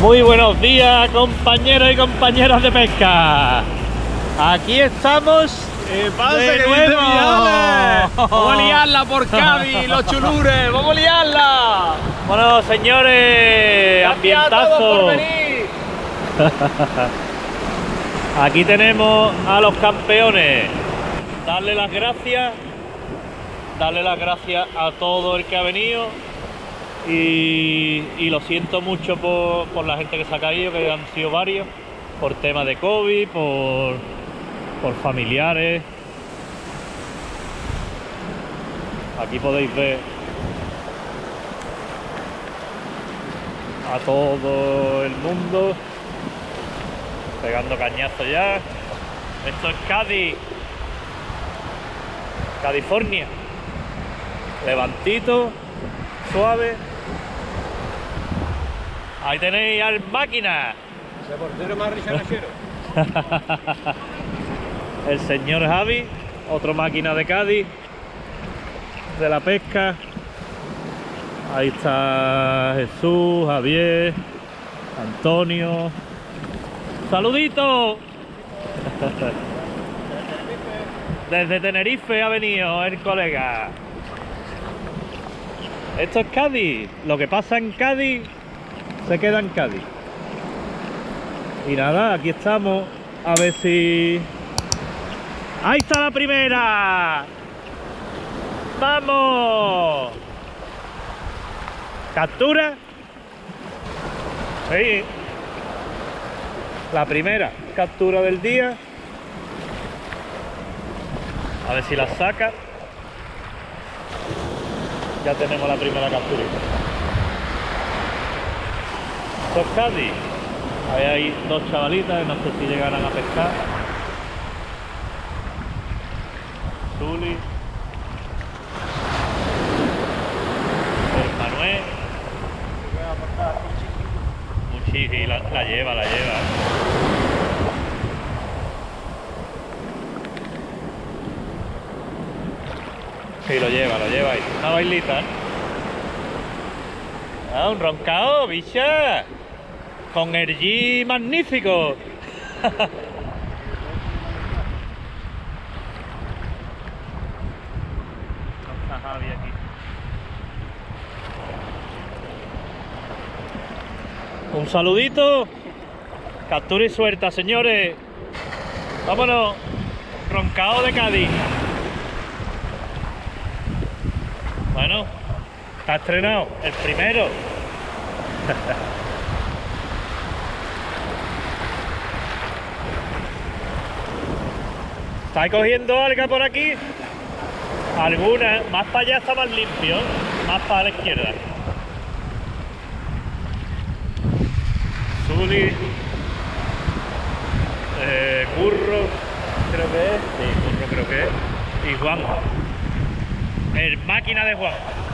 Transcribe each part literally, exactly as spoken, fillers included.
Muy buenos días, compañeros y compañeras de pesca. Aquí estamos. ¿Qué pasa, de que nuevo. Vamos a liarla por Cádiz, los chulures, vamos a liarla. Bueno, señores, Gracias a todos ambientazo. por venir. Aquí tenemos a los campeones. Darle las gracias, darle las gracias a todo el que ha venido. Y, y lo siento mucho por, por la gente que se ha caído, que han sido varios, por temas de COVID, por, por familiares. Aquí podéis ver a todo el mundo pegando cañazos ya. Esto es Cádiz, California. Levantito, suave. Ahí tenéis al máquina. El portero más richarachero. El señor Javi, otro máquina de Cádiz, de la pesca. Ahí está Jesús, Javier, Antonio. ¡Saludito! Desde Tenerife ha venido el colega. Esto es Cádiz. Lo que pasa en Cádiz se queda en Cádiz. Y nada, aquí estamos. A ver si... ¡Ahí está la primera! ¡Vamos! ¿Captura? Sí. La primera captura del día. A ver si la saca. Ya tenemos la primera captura. Esto es Cádiz. Ahí hay dos chavalitas, no sé si llegarán a pescar. Zuli. El Manuel. Muchísimo, la, la lleva, la lleva. Sí, lo lleva, lo lleva ahí. Una bailita, ¿eh? Ah, un roncao, bicha. Con el G magnífico. Está Javi aquí. Un saludito. Captura y suelta, señores. Vámonos. Roncao de Cádiz. Bueno, está estrenado el primero. ¿Está cogiendo alga por aquí? Alguna. Más para allá está más limpio. Más para la izquierda. Zuli. Eh, Curro, creo que es. Sí, Curro creo que es. Y Juan. El máquina de Juan.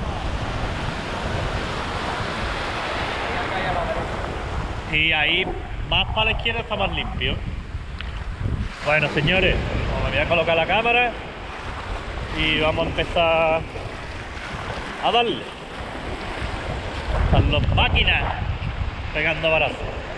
Y ahí más para la izquierda está más limpio. Bueno, señores, me voy a colocar la cámara y vamos a empezar a darle. Están los máquinas pegando barazos.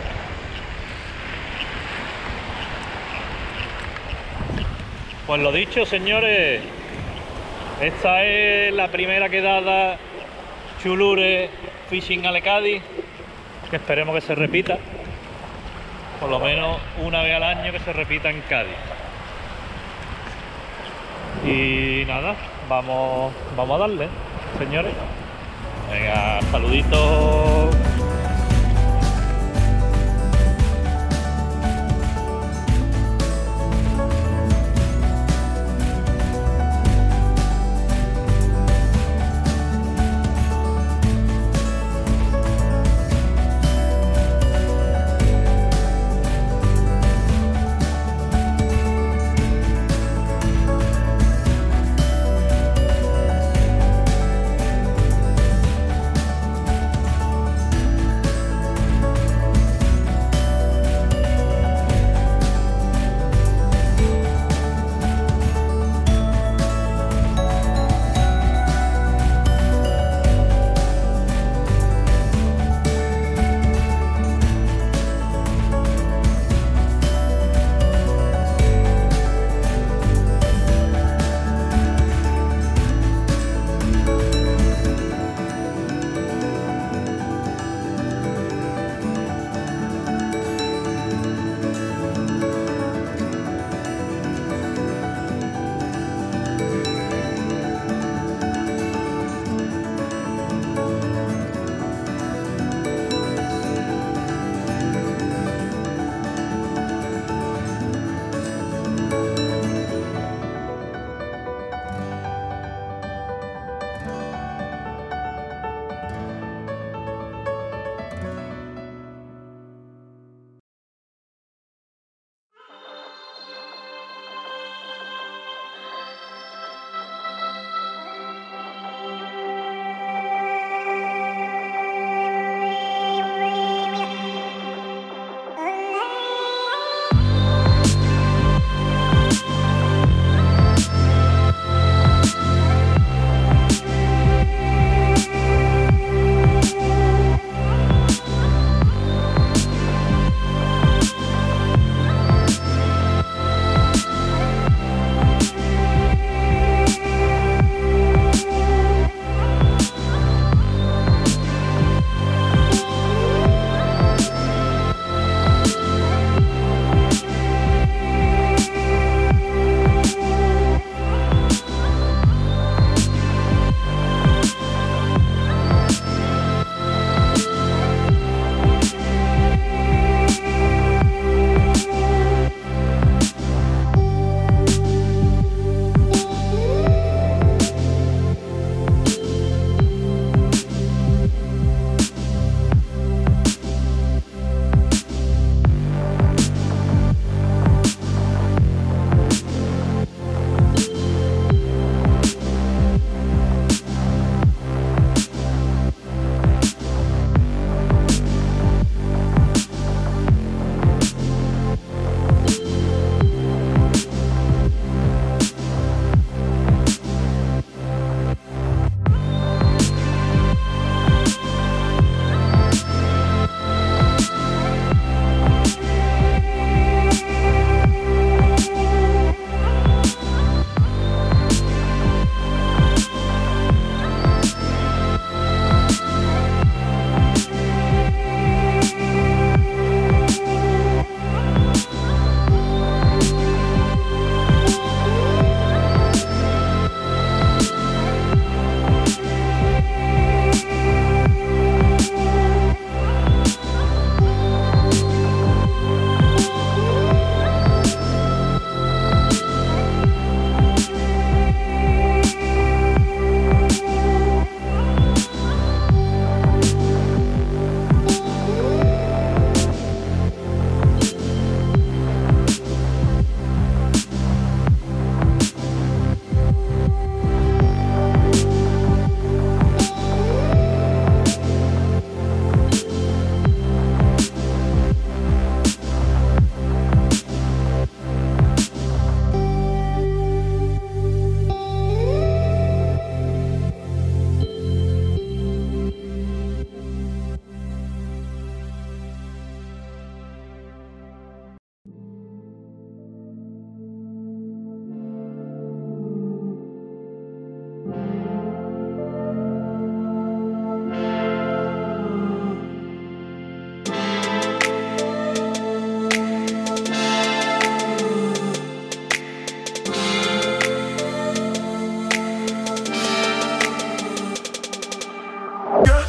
Pues lo dicho, señores. Esta es la primera quedada Chulure Fishing Ale Cádiz, que esperemos que se repita, por lo menos una vez al año que se repita en Cádiz. Y nada, vamos, vamos a darle, señores. Venga, saluditos. Girl,